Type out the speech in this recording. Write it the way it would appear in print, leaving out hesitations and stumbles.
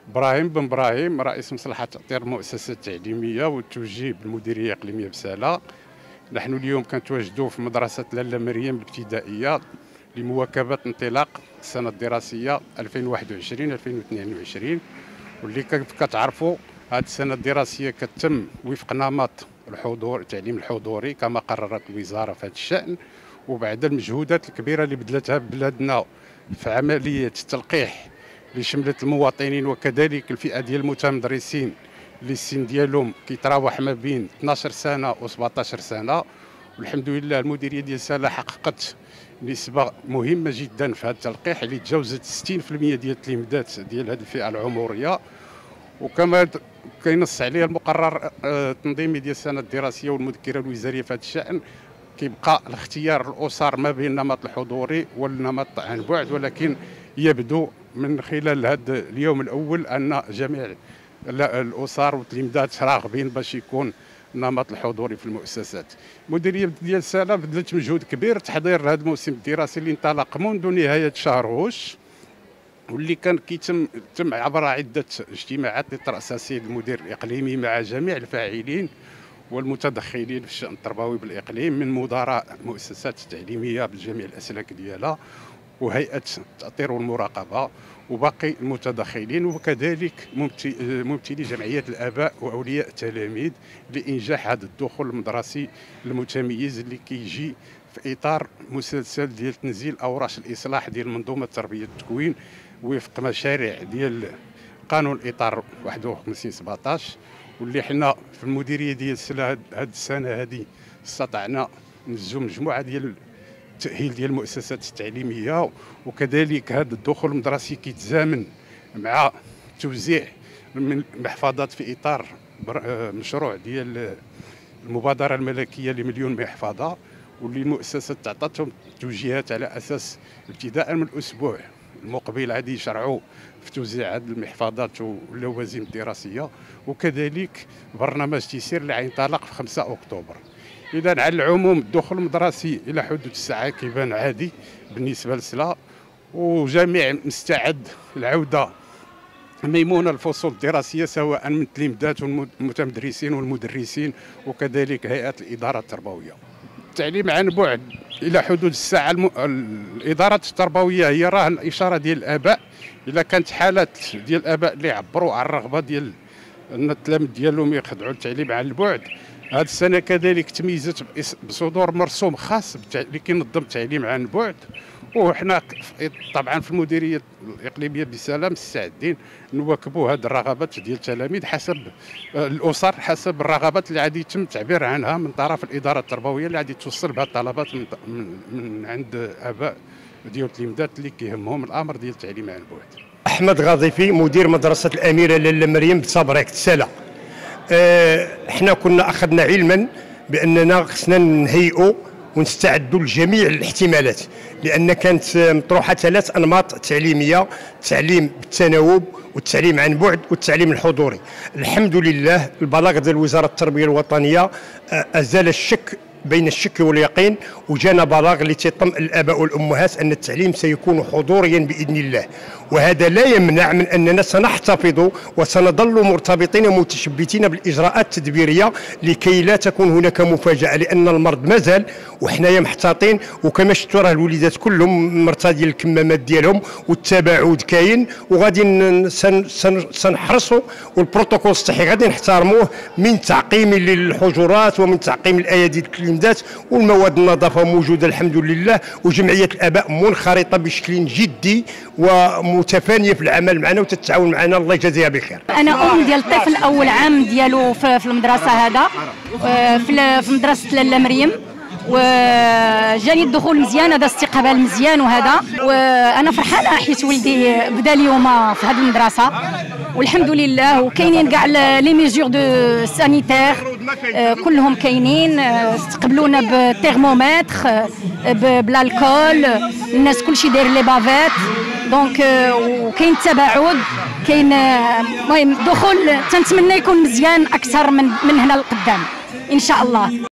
إبراهيم بن إبراهيم، رئيس مصلحة تأطير المؤسسة التعليمية والتوجيه بالمديرية الإقليمية بسالة. نحن اليوم كنتواجدوا في مدرسة لاله مريم الابتدائية لمواكبة انطلاق السنة الدراسية 2021-2022، واللي كيف كتعرفوا هذه السنة الدراسية كتم وفق نمط التعليم الحضوري كما قررت الوزارة في هذا الشأن، وبعد المجهودات الكبيرة اللي بذلتها بلادنا في عملية التلقيح اللي شملت المواطنين وكذلك الفئة ديال المتمدرسين اللي السن ديالهم كيتراوح ما بين 12 سنة و 17 سنة. والحمد لله المديرية ديال سالة حققت نسبة مهمة جدا في هذا التلقيح اللي تجاوزت 60% ديال التلميذات ديال هذه الفئة العمرية، وكما كينص عليها المقرر التنظيمي ديال السنة الدراسية والمذكرة الوزارية في هذا الشأن. كيبقى الاختيار الأسر ما بين النمط الحضوري والنمط عن بعد، ولكن يبدو من خلال هذا اليوم الأول أن جميع الأسر والتلميذات راغبين باش يكون النمط الحضوري في المؤسسات. المديرية ديال سالة بذلت مجهود كبير تحضير هذا الموسم الدراسي اللي انطلق منذ نهاية شهر هوش، واللي كان تم عبر عدة اجتماعات لترأسها السيد المدير الإقليمي مع جميع الفاعلين والمتدخلين في الشأن التربوي بالإقليم من مدراء المؤسسات التعليمية بجميع الأسلاك ديالها وهيئة التأطير والمراقبة وباقي المتدخلين، وكذلك ممثلي جمعيات الآباء وأولياء التلاميذ لإنجاح هذا الدخول المدرسي المتميز اللي كيجي في إطار مسلسل ديال تنزيل أوراش الإصلاح ديال منظومة التربية والتكوين وفق مشاريع ديال قانون الإطار 51/17، واللي حنا في المديرية ديال سلا هذه السنة هذه استطعنا ننجزوا مجموعة ديال التأهيل ديال المؤسسات التعليمية، وكذلك هذا الدخول المدرسي كيتزامن مع توزيع من المحفظات في إطار مشروع ديال المبادرة الملكية لمليون محفظة، واللي المؤسسات تعطتهم توجيهات على أساس ابتداء من الأسبوع المقبل غادي يشرعوا في توزيع هذه المحفظات واللوازم الدراسية، وكذلك برنامج تيسير اللي غينطلق في 5 أكتوبر. إذا على العموم الدخول المدرسي إلى حدود الساعة كيبان عادي بالنسبة لسلا، وجميع مستعد العودة ميمونة الفصول الدراسية سواء من التلميذات والمتمدرسين والمدرسين وكذلك هيئة الإدارة التربوية. التعليم عن بعد إلى حدود الساعة الإدارات التربوية هي راه الإشارة ديال الآباء، إذا كانت حالات ديال الآباء اللي عبروا عن الرغبة ديال أن التلاميذ ديالهم يخضعوا للتعليم عن البعد. هذه السنة كذلك تميزت بصدور مرسوم خاص اللي كينظم التعليم عن بعد، وحنا طبعا في المديرية الإقليمية بسلام مستعدين نواكبوا هذه الرغبات ديال التلاميذ حسب الأسر، حسب الرغبات اللي غادي يتم التعبير عنها من طرف الإدارة التربوية اللي غادي توصل بها الطلبات من عند آباء ديال التلميذات اللي كيهمهم الأمر ديال التعليم عن بعد. أحمد غاضيفي، مدير مدرسة الأميرة لاله مريم بصبريك سالة. احنا كنا أخذنا علما بأننا خصنا نهيئوا ونستعدوا لجميع الاحتمالات، لأن كانت مطروحة 3 أنماط تعليمية: التعليم بالتناوب والتعليم عن بعد والتعليم الحضوري. الحمد لله البلاغ ديال وزارة التربية الوطنية أزال الشك بين الشك واليقين، وجانا بلاغ اللي تيطمئن الآباء والأمهات أن التعليم سيكون حضوريا بإذن الله، وهذا لا يمنع من أننا سنحتفظ وسنظل مرتبطين ومتشبتين بالإجراءات التدبيرية لكي لا تكون هناك مفاجأة، لأن المرض مازال وحنايا محتاطين، وكما شفتوا راه الوليدات كلهم مرتدين الكمامات ديالهم والتباعد كاين، وغادي سنحرصوا والبروتوكول الصحي غادي نحترموه من تعقيم للحجرات ومن تعقيم الايادي التلميذات، والمواد النظافه موجوده الحمد لله، وجمعيه الاباء منخرطه بشكل جدي ومتفانيه في العمل معنا وتتعاون معنا، الله يجازيها بخير. انا ام ديال الطفل اول عام ديالو في المدرسه هذا في مدرسه لاله مريم، وجاني الدخول مزيان، هذا استقبال مزيان وهذا، وانا فرحانه حيت ولدي بدا اليوم في هذه المدرسه والحمد لله، وكاينين كاع لي ميزور دو سانيتير كلهم كاينين، استقبلونا بالترمومتر بالالكول، الناس كلشي داير لي بافيت دونك، وكاين التباعد، كاين المهم دخول تنتمنى يكون مزيان اكثر من هنا لقدام ان شاء الله.